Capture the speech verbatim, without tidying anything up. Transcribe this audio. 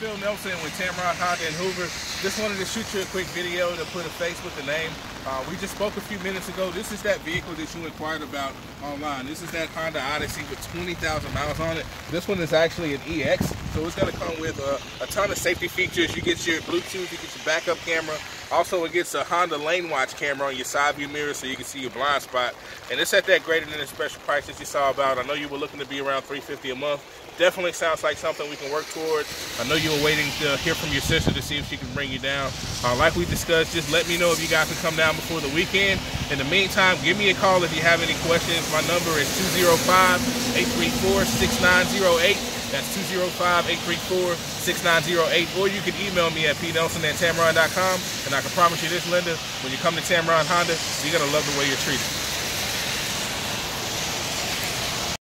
Phil Nelson with Tameron Honda in Hoover. Just wanted to shoot you a quick video to put a face with the name. Uh, we just spoke a few minutes ago. This is that vehicle that you inquired about online. This is that Honda Odyssey with twenty thousand miles on it. This one is actually an E X, so it's going to come with a, a ton of safety features. You get your Bluetooth, you get your backup camera. Also, it gets a Honda lane watch camera on your side view mirror so you can see your blind spot. And it's at that greater than the special price that you saw about. I know you were looking to be around three hundred fifty dollars a month. Definitely sounds like something we can work towards. I know you were waiting to hear from your sister to see if she can bring you down. Uh, like we discussed, just let me know if you guys can come down before the weekend. In the meantime, give me a call if you have any questions. My number is two zero five, eight three four, six nine zero eight. That's two zero five, eight three four, six nine zero eight. Or you can email me at p nelson at tameron dot com. And I can promise you this, Linda, when you come to Tameron Honda, you're going to love the way you're treated.